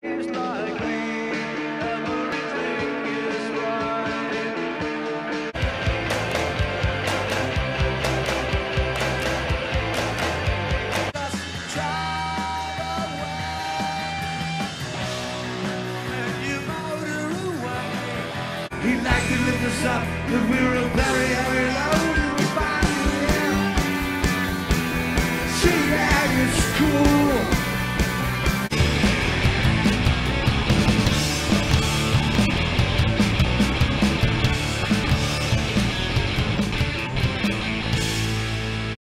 It's like me, everything is right. Just drive away, and you motor away. He'd like to lift us up, but we're a very heavy load, and we find you here. See, yeah, it's cool.